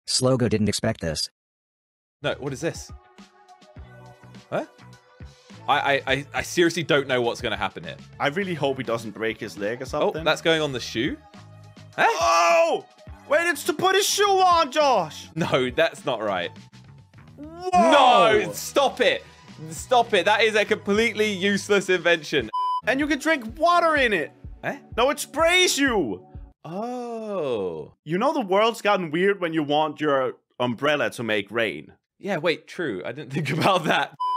Slogo didn't expect this. No, what is this? Huh? I seriously don't know what's going to happen here. I really hope he doesn't break his leg or something. Oh, that's going on the shoe? Huh? Oh! Wait, it's to put his shoe on, Josh! No, that's not right. Whoa! No, stop it. Stop it. That is a completely useless invention. And you can drink water in it. Eh? No, it sprays you. Oh. You know the world's gotten weird when you want your umbrella to make rain. Yeah, wait, true. I didn't think about that.